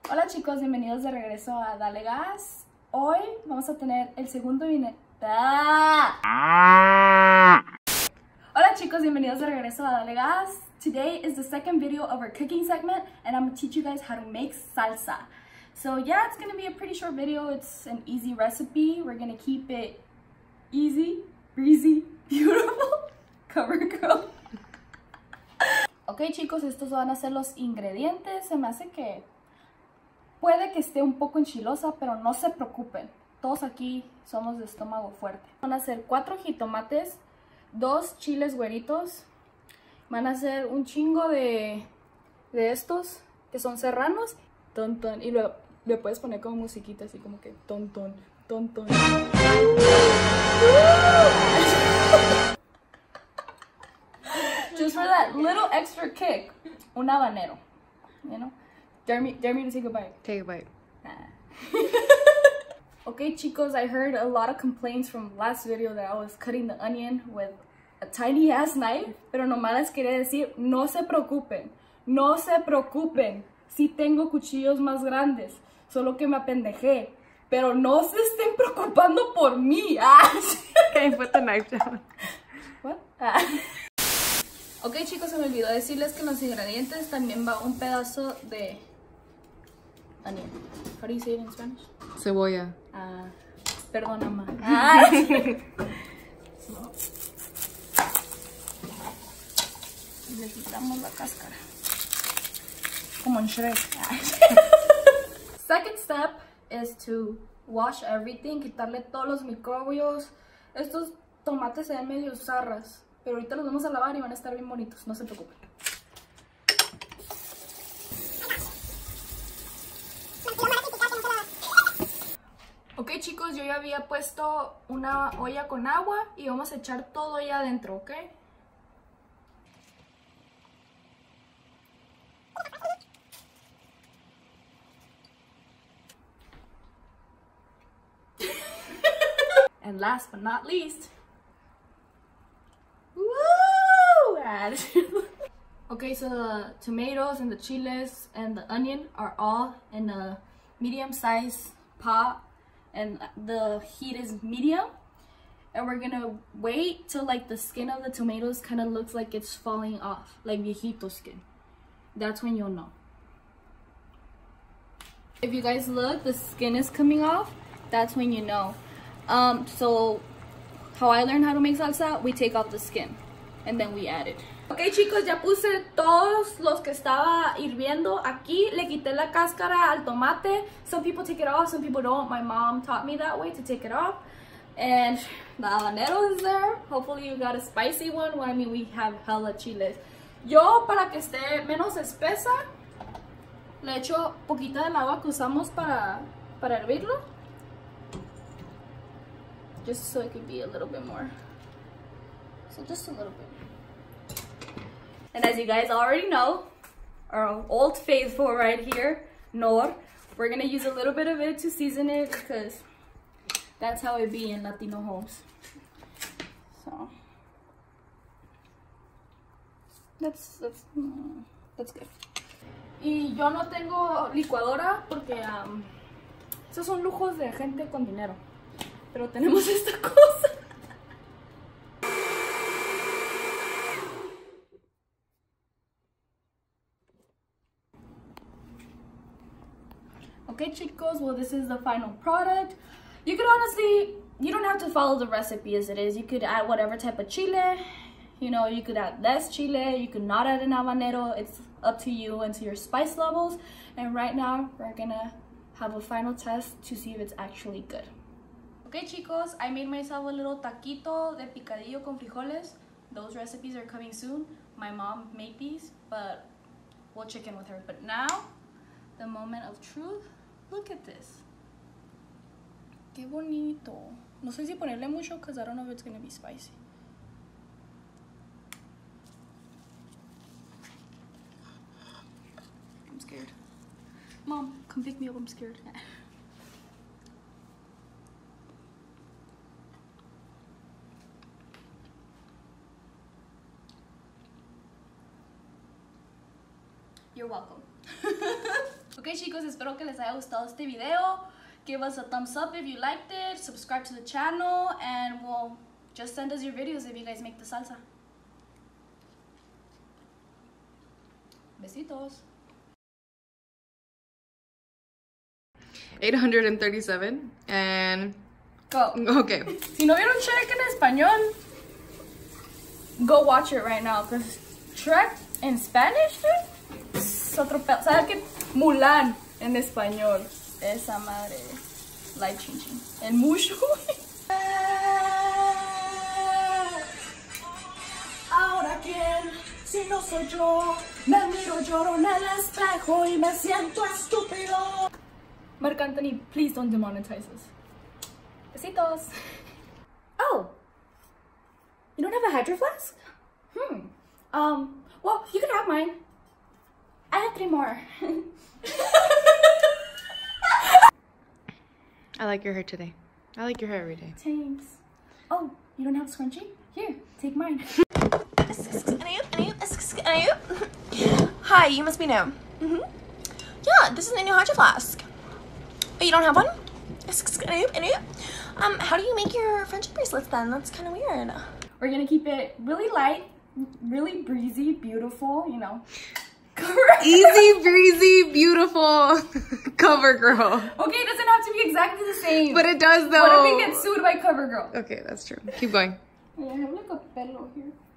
Hola chicos, bienvenidos de regreso a Dale Gas. Hoy vamos a tener el segundo Hola chicos, bienvenidos de regreso a Dale Gas. Today is the second video of our cooking segment and I'm going to teach you guys how to make salsa. So yeah, it's going to be a pretty short video. It's an easy recipe. We're going to keep it easy, breezy, beautiful, cover girl. Ok chicos, estos van a ser los ingredientes. Se me hace que puede que esté un poco enchilosa, pero no se preocupen. Todos aquí somos de estómago fuerte. Van a ser 4 jitomates, 2 chiles güeritos. Van a ser un chingo de estos que son serranos. Ton, ton. Y luego le puedes poner como musiquita así como que ton, ton, ton, ton. Just for that little extra kick. Un habanero, you know? Dare me to take a bite. Take a bite. Okay, chicos, I heard a lot of complaints from last video that I was cutting the onion with a tiny ass knife. Pero nomás les quería decir, no se preocupen. No se preocupen. Sí tengo cuchillos más grandes. Solo que me apendejé. Pero no se estén preocupando por mí. Okay, put the knife down. What? Ok, chicos, se me olvidó decirles que en los ingredientes también va un pedazo de onion. How do you say it in Spanish? Cebolla. Perdona, ma. Le quitamos la cáscara. Como en Shrek. Second step is to wash everything. Quitarle todos los microbios. Estos tomates se ven medio zarras, pero ahorita los vamos a lavar y van a estar bien bonitos. No se preocupen. Ok chicos, yo ya había puesto una olla con agua y vamos a echar todo ahí adentro, ¿ok? And last but not least, woo! Okay, so the tomatoes and the chiles and the onion are all in a medium-sized pot. And the heat is medium, and we're gonna wait till like the skin of the tomatoes kind of looks like it's falling off, like viejito skin. That's when you'll know. If you guys look, the skin is coming off. That's when you know. So how I learned how to make salsa, we take off the skin and then we add it. Ok chicos, ya puse todos los que estaba hirviendo aquí. Le quité la cáscara al tomate. Some people take it off, some people don't. My mom taught me that way to take it off. And the habanero is there. Hopefully you got a spicy one. Well, I mean, we have hella chiles. Yo, para que esté menos espesa, le echo poquita del agua que usamos para hervirlo. Just so it could be a little bit more. So just a little bit. And as you guys already know, our old faithful right here, Nor, we're gonna use a little bit of it to season it because that's how it be in Latino homes. So that's good. Y yo no tengo licuadora porque esos son lujos de gente con dinero. Pero tenemos esta cosa. Okay chicos, well this is the final product. You could honestly, you don't have to follow the recipe as it is. You could add whatever type of chile. You know, you could add less chile. You could not add an habanero. It's up to you and to your spice levels. And right now, we're gonna have a final test to see if it's actually good. Okay chicos, I made myself a little taquito de picadillo con frijoles. Those recipes are coming soon. My mom made these, but we'll check in with her. But now, the moment of truth. Look at this. Qué bonito. No sé si ponerle mucho because I don't know if it's going to be spicy. I'm scared. Mom, come pick me up. I'm scared. You're welcome. Ok chicos, espero que les haya gustado este video. Give us a thumbs up if you liked it, subscribe to the channel, and we'll just send us your videos if you guys make the salsa. Besitos. 837 and Go. okay. Si no vieron Shrek en español, go watch it right now, because Shrek in Spanish, es otro pedo. ¿Sabes qué? Mulan en español. Esa madre. Life changing. El Mushu. Ahora quién, si no soy yo, me miro, lloro en el espejo y me siento estúpido. Marc Anthony, please don't demonetize us. Besitos. Oh, you don't have a hydro flask? Well, you can have mine. I have 3 more. I like your hair today. I like your hair every day. Thanks. Oh, you don't have a scrunchie? Here, take mine. Hi, you must be new. Yeah, this is a new hydro flask. Oh, you don't have one? How do you make your friendship bracelets then? That's kind of weird. We're gonna keep it really light, really breezy, beautiful, you know. Easy breezy, beautiful CoverGirl. Okay, it doesn't have to be exactly the same. But it does though. What if we get sued by CoverGirl? Okay, that's true. Keep going. I have like a pelo here.